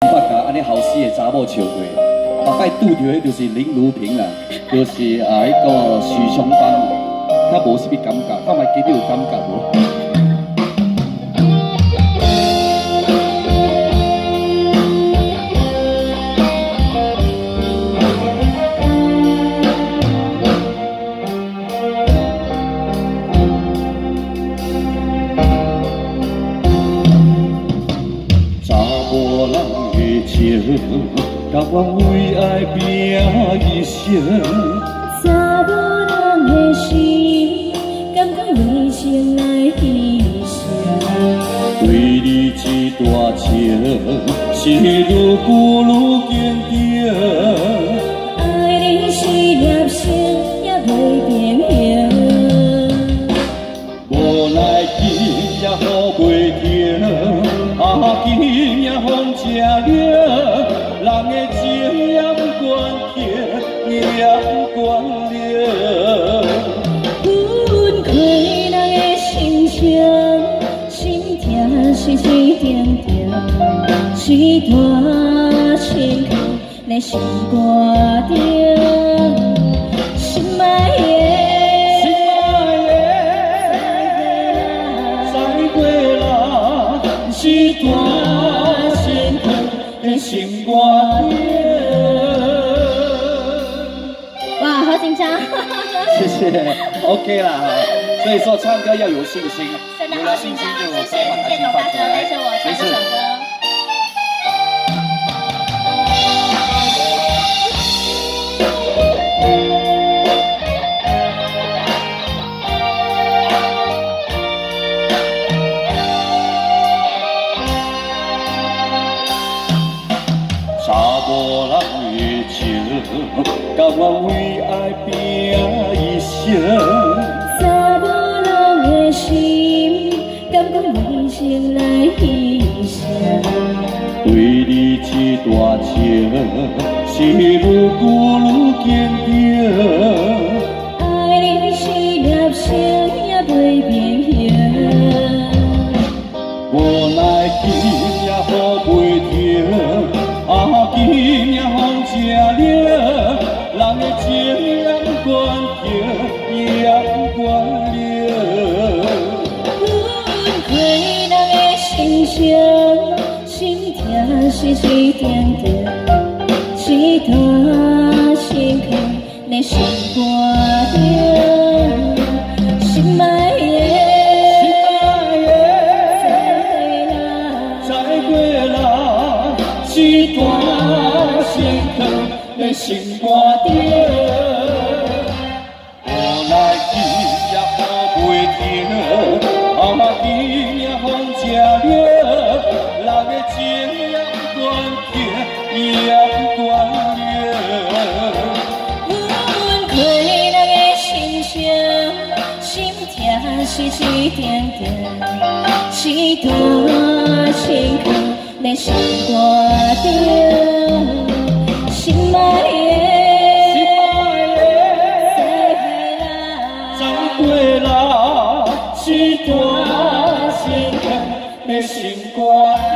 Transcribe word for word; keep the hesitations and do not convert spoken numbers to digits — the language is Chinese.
捌甲安尼后生的查某笑过，大概拄着的就是林如萍啦，就是啊迄个许雄芳，较无啥物感觉，看卖记你有感觉无？ 甲我为爱拼一生， 查某人的心，甘愿为情来牺牲。 对你这段情，是愈久愈坚定。 爱你是粒星，也袂变形。 无奈今夜雨袂停，啊今夜风吃了。 人的情也关起，也关了。 阮看人的心情，心痛是一点点，一段情空在心肝顶，心爱的， 再过啦，一段情空在心肝顶。 好紧张， 谢谢 ，OK 啦。所以说唱歌要有信心，有了信心就有办法去发出来。没事。查某人的情，甲我为爱拼一生。 查某人的心，甘愿为情来牺牲。 对你这段情，是愈久愈坚定。 爱你是粒星，也袂变形。 无奈今夜雨袂停，啊今夜风吃了。 人的情也关停，也关了。 阮看人的心情，心痛是一点点，一段情空在心肝顶，心爱的， 再过啦，一段情空。 在心肝顶，无奈今夜雨袂停，啊今夜风吃了，人的情也关停，也关了。 阮看人的心情，心痛是一点点，一段情空在心肝顶。 心爱的， 再过啦，一段情空在心肝。